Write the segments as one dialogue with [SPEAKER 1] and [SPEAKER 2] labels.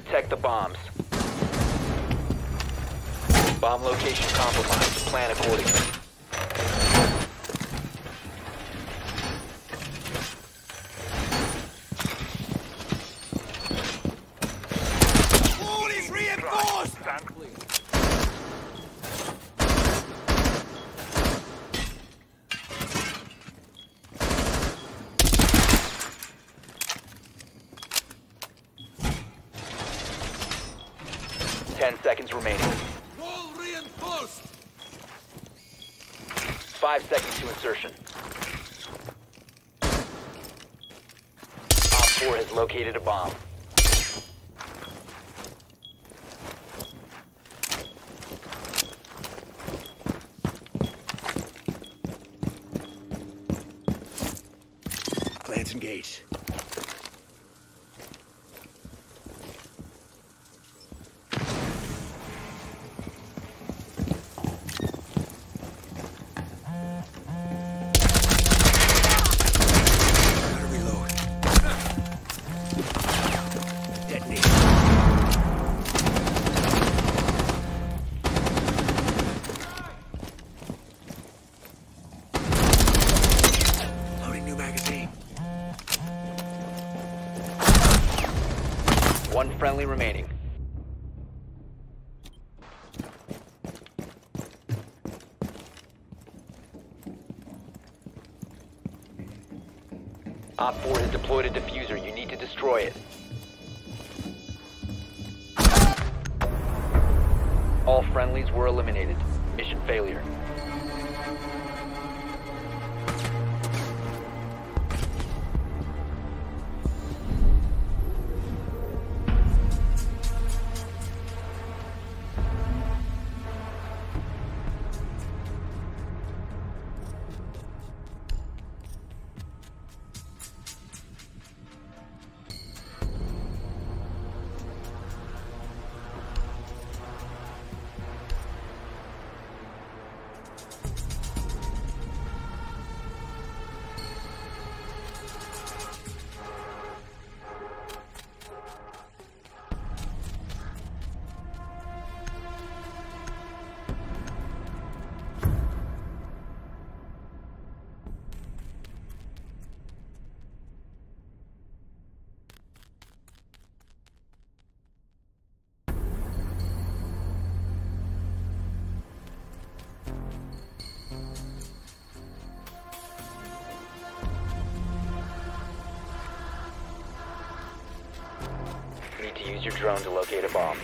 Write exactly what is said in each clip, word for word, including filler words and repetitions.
[SPEAKER 1] protect the bombs. Bomb location compromised. Plan accordingly.
[SPEAKER 2] Wall is reinforced!
[SPEAKER 3] Stand clear.
[SPEAKER 1] Ten seconds remaining.
[SPEAKER 2] Wall reinforced!
[SPEAKER 1] Five seconds to insertion. Op four has located a bomb.
[SPEAKER 2] Plants engaged.
[SPEAKER 1] One friendly remaining. Op four has deployed a diffuser. You need to destroy it. All friendlies were eliminated. Mission failure. Need to use your drone to locate a bomb.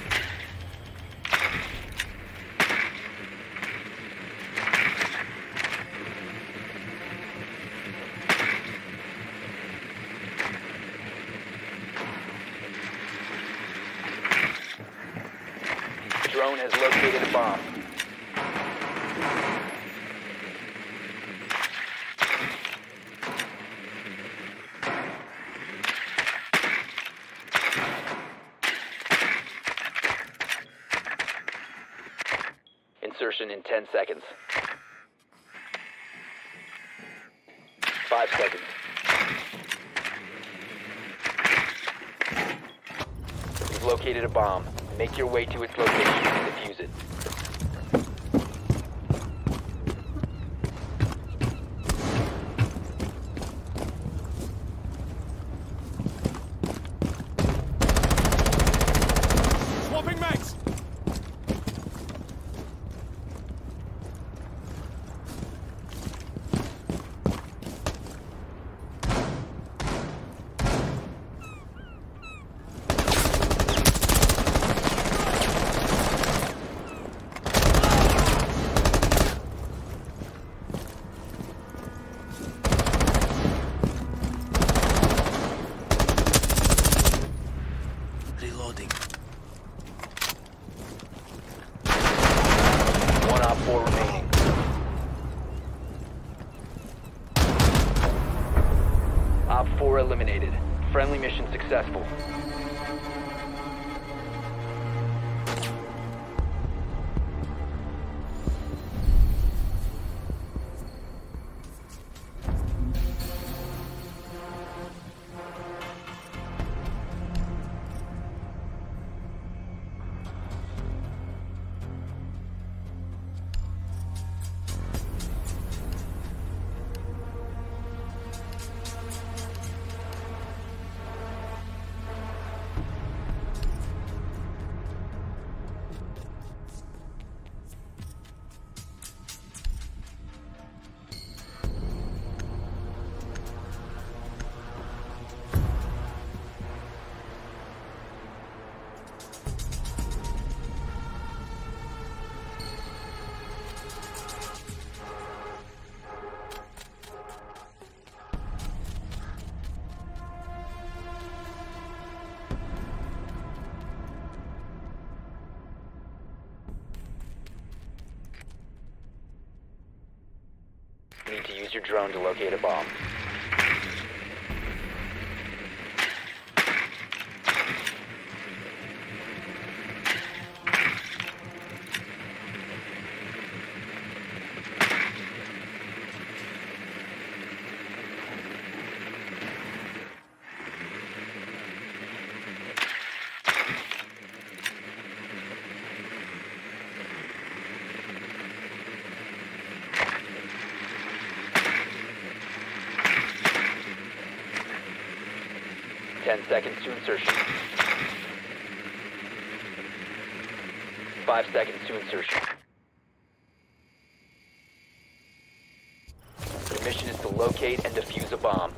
[SPEAKER 1] Drone has located a bomb. Insertion in ten seconds. Five seconds. You've located a bomb. Make your way to its location and defuse it.
[SPEAKER 2] Swapping mags! Reloading.
[SPEAKER 1] One op four remaining. Op four eliminated. Friendly mission successful. Need to use your drone to locate a bomb. Ten seconds to insertion. Five seconds to insertion. Your mission is to locate and defuse a bomb.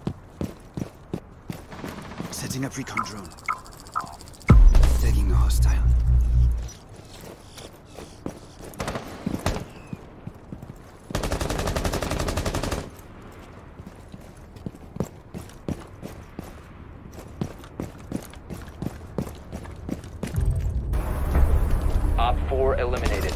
[SPEAKER 3] Setting up recon drone. Tagging a hostile.
[SPEAKER 1] Op four eliminated.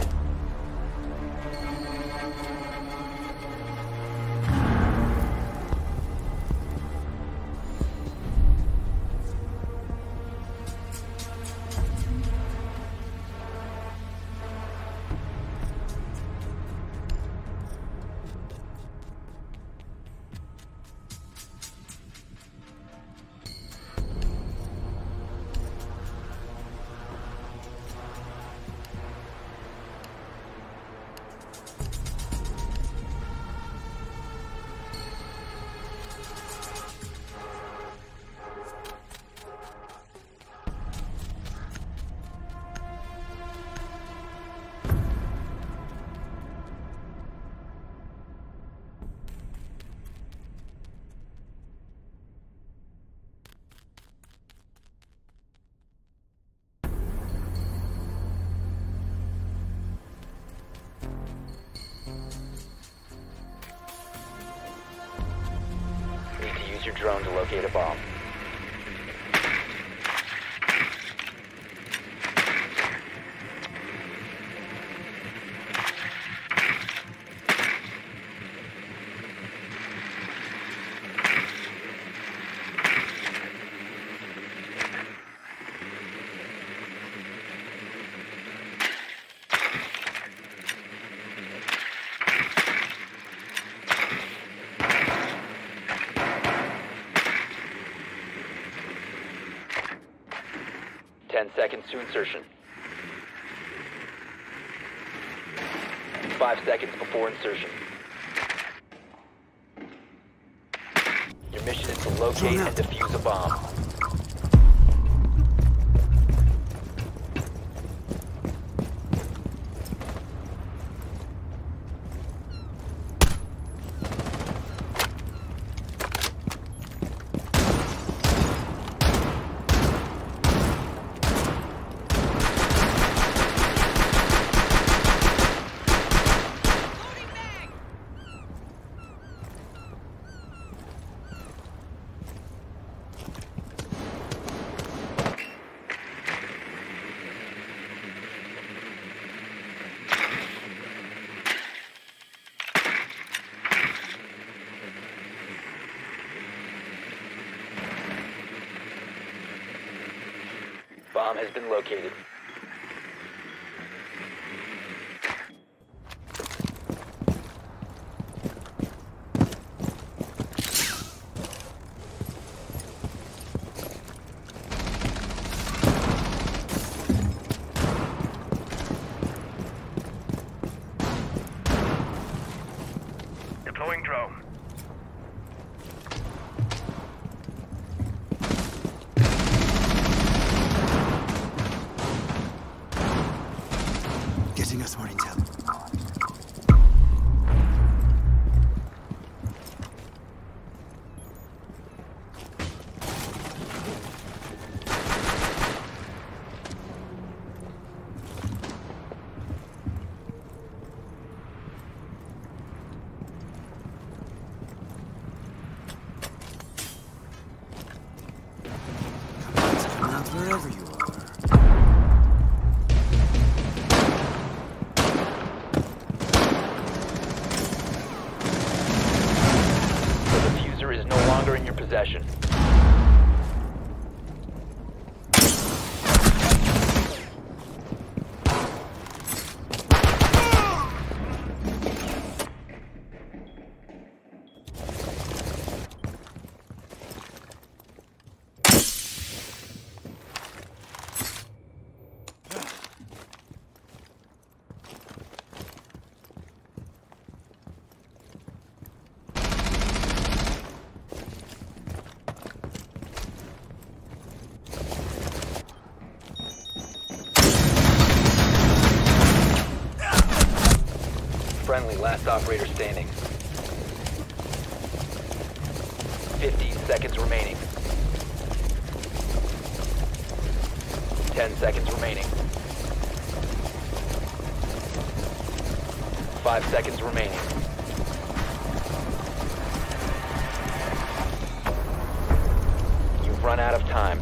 [SPEAKER 1] Need to use your drone to locate a bomb. Ten seconds to insertion. Five seconds before insertion. Your mission is to locate and defuse a bomb. Bomb has been located.
[SPEAKER 4] Deploying drone.
[SPEAKER 3] Getting us more intel.
[SPEAKER 1] longer in your possession. Friendly, last operator standing. fifty seconds remaining. ten seconds remaining. five seconds remaining. You've run out of time.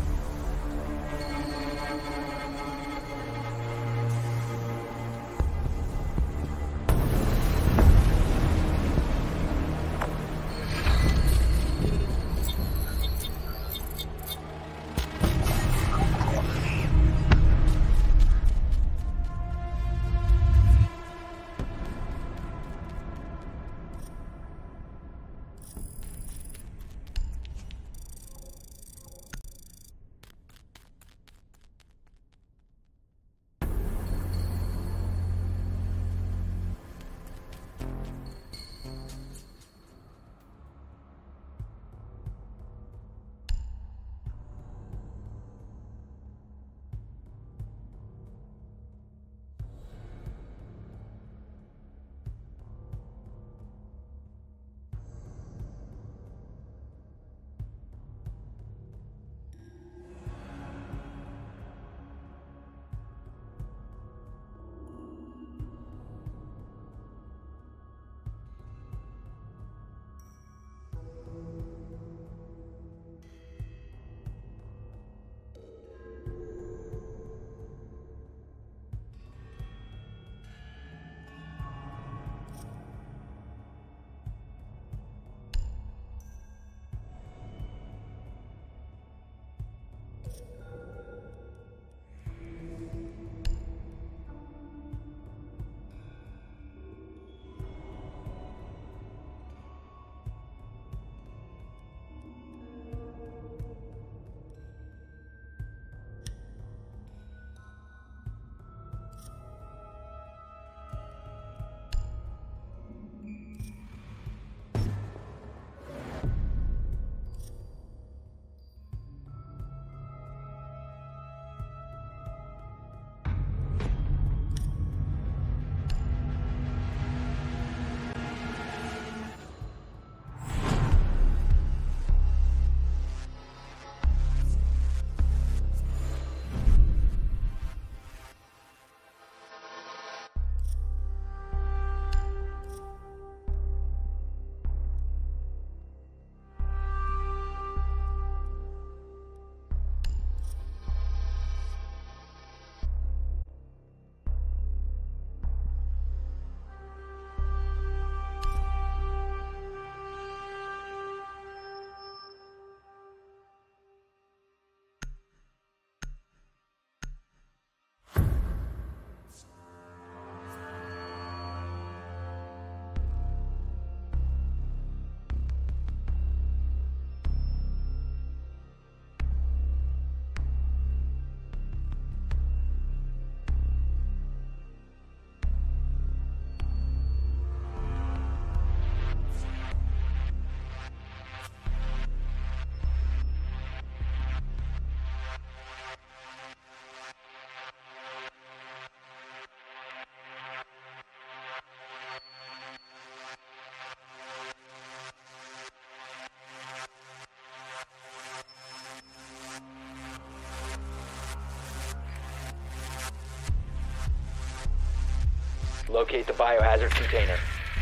[SPEAKER 1] Locate the biohazard container.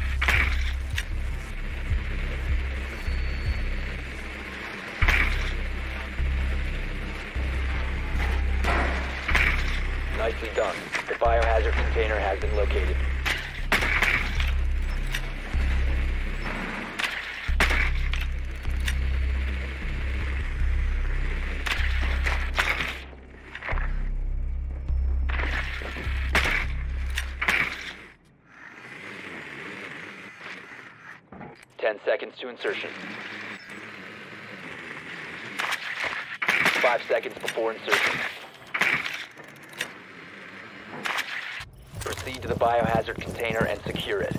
[SPEAKER 1] Nicely done. The biohazard container has been located. Ten seconds to insertion. Five seconds before insertion. Proceed to the biohazard container and secure it.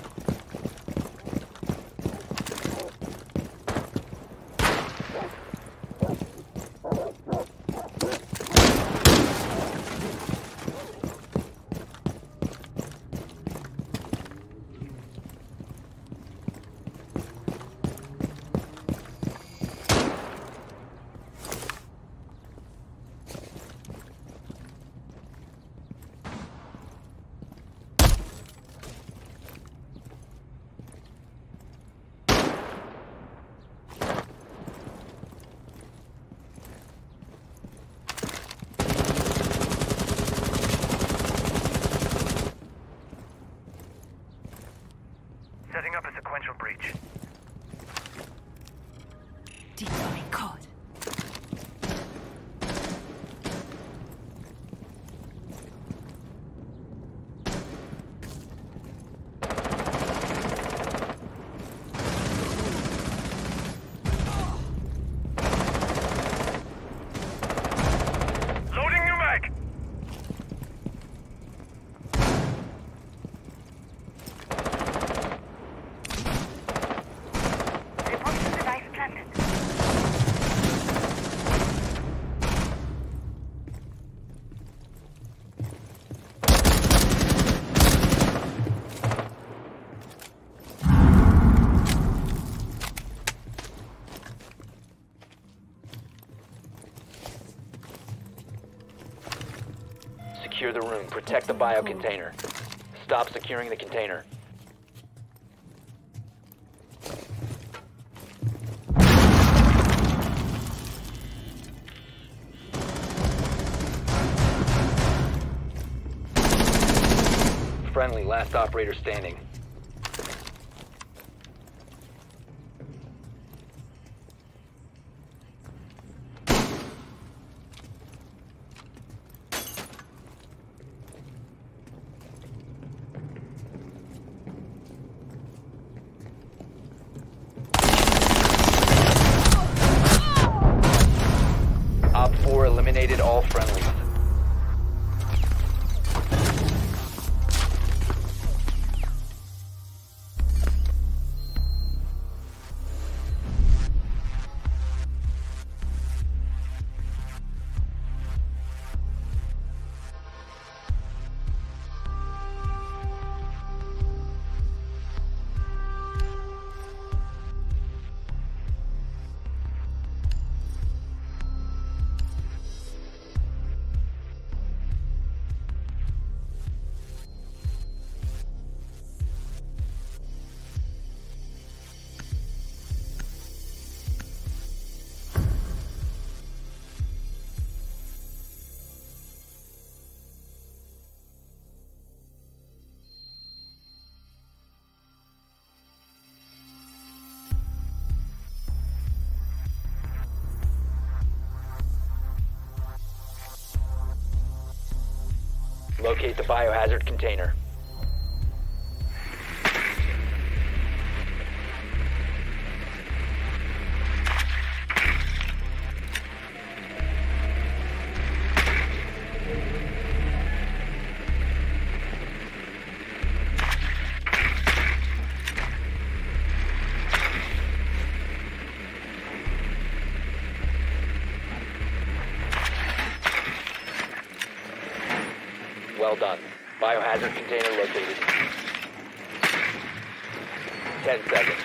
[SPEAKER 4] Setting up a sequential breach.
[SPEAKER 5] Deploying code.
[SPEAKER 4] Loading new mag!
[SPEAKER 5] Repulsion device planted.
[SPEAKER 1] Secure the room. Protect the bio container. Stop securing the container. Friendly, last operator standing. Op four eliminated all friendlies. Locate the biohazard container. Well done. Biohazard container located. Ten seconds.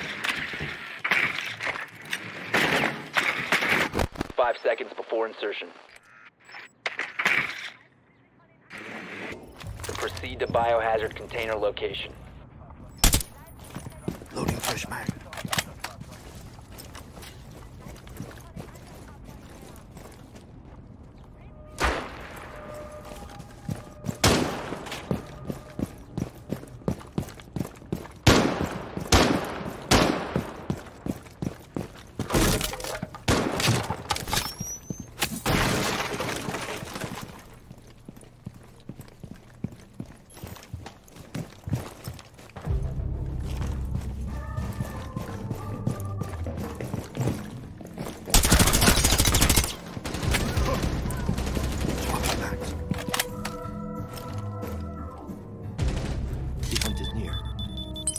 [SPEAKER 1] Five seconds before insertion. Proceed to biohazard container location.
[SPEAKER 3] Loading fresh mag.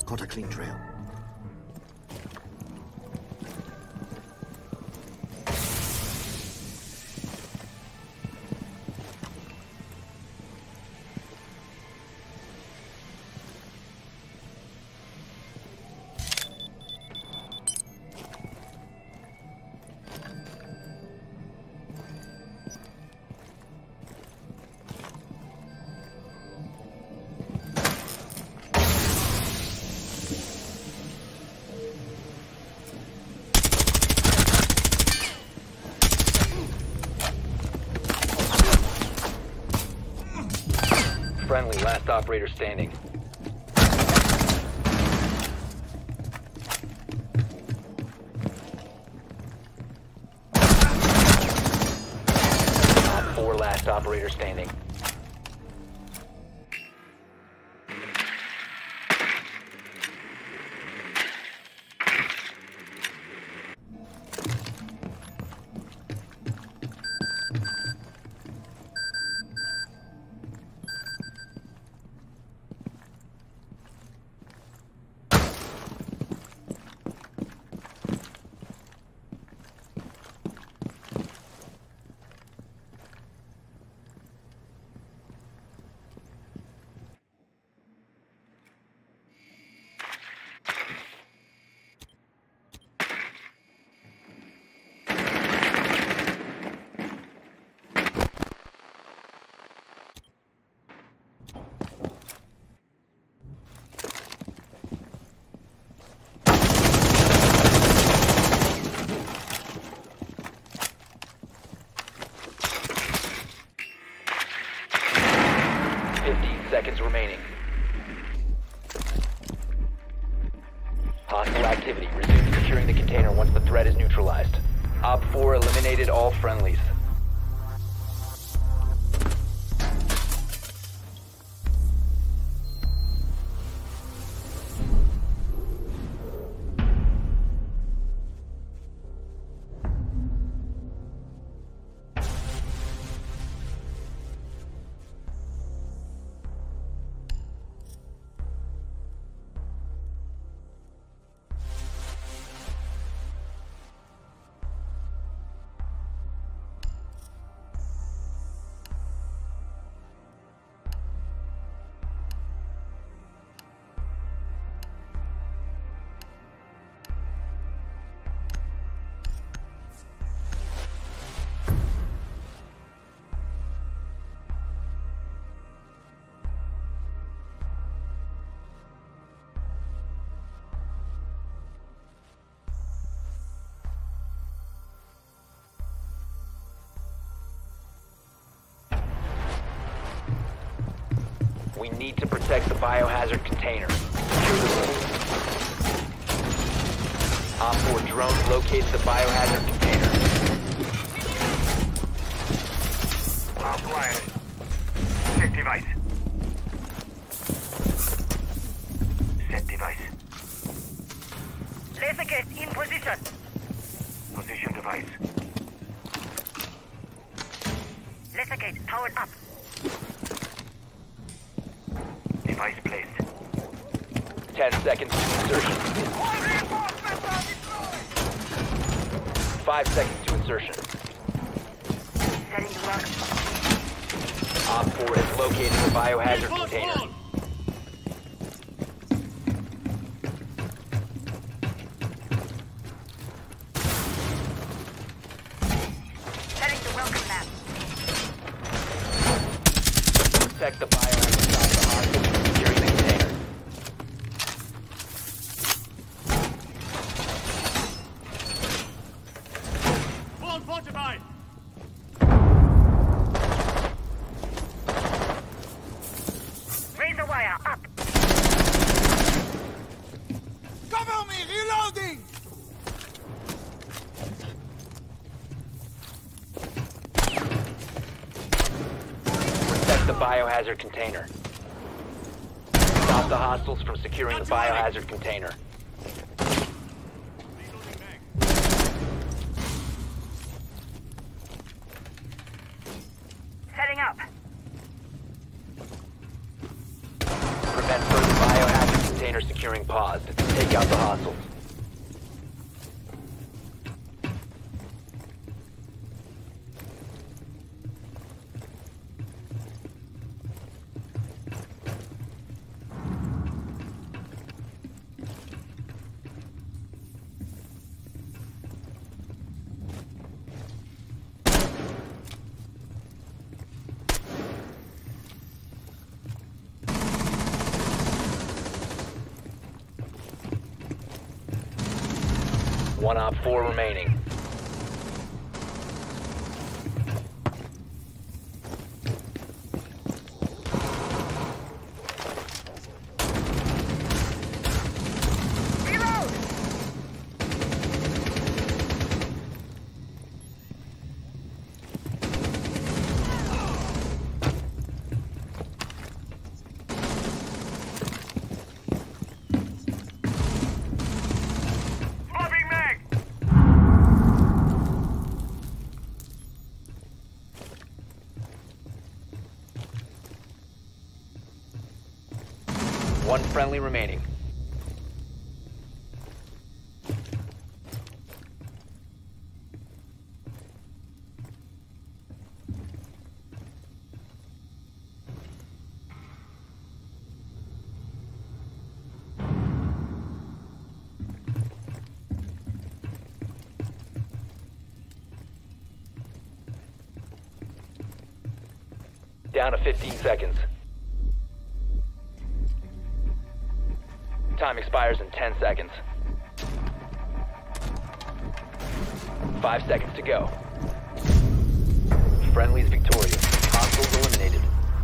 [SPEAKER 3] Got a clean trail.
[SPEAKER 1] Friendly, last operator standing. Op four, last operator standing. fifteen seconds remaining. Hostile activity. Resume securing the container once the threat is neutralized. Op four eliminated all friendlies. We need to protect the biohazard container. Secure the room. Op four drone locates the biohazard container.
[SPEAKER 4] Offline. Set device. Set device.
[SPEAKER 5] Laser gate in position.
[SPEAKER 4] Position device.
[SPEAKER 5] Laser gate powered up.
[SPEAKER 4] Device placed.
[SPEAKER 1] Ten seconds to insertion. Five seconds to insertion.
[SPEAKER 5] Setting the lock.
[SPEAKER 1] Op four has located the biohazard container.
[SPEAKER 5] Setting the welcome map.
[SPEAKER 1] Protect the biohazard side of the hostage, securing the container.
[SPEAKER 2] Wall fortified.
[SPEAKER 5] Razor wire up.
[SPEAKER 2] Cover me! Reloading!
[SPEAKER 1] Protect the biohazard container. Stop the hostiles from securing the biohazard container.
[SPEAKER 5] Setting up.
[SPEAKER 1] Prevent further biohazard container securing paused. Take out the hostiles. One op four remaining.
[SPEAKER 5] Reload!
[SPEAKER 4] Moving mag!
[SPEAKER 1] One friendly remaining. Down to fifteen seconds. Time expires in ten seconds. Five seconds to go. Friendly's victorious. Hostiles eliminated.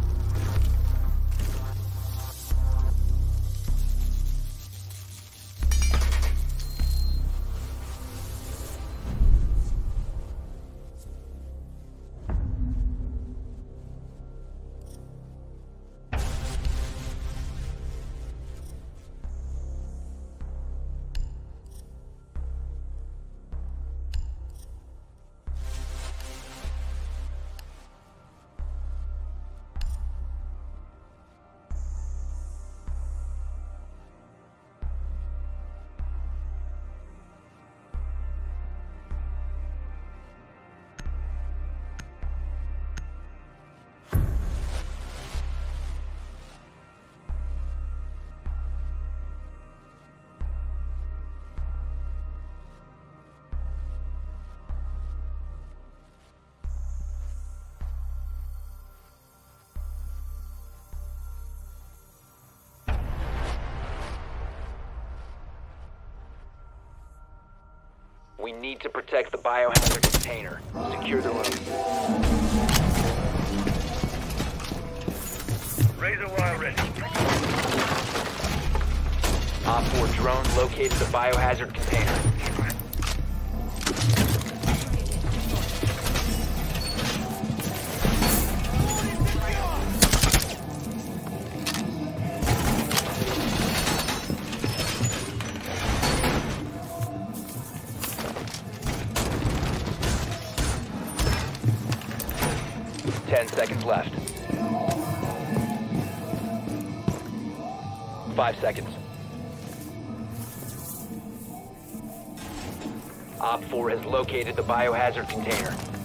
[SPEAKER 1] We need to protect the biohazard container. Secure the room.
[SPEAKER 4] Razor wire ready.
[SPEAKER 1] Op four drone located the biohazard container. Ten seconds left. Five seconds. Op four has located the biohazard container.